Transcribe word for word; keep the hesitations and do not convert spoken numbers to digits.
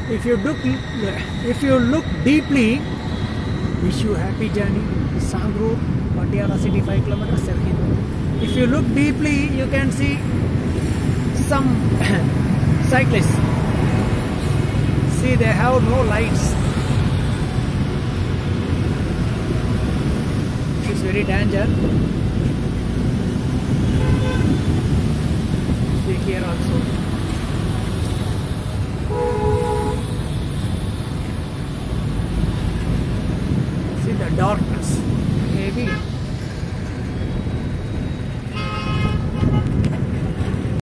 If you look, if you look deeply, wish you happy journey. Sangru, Patiala city, five kilometers. If you look deeply, you can see some cyclists. See, they have no lights. It's very dangerous. See here also.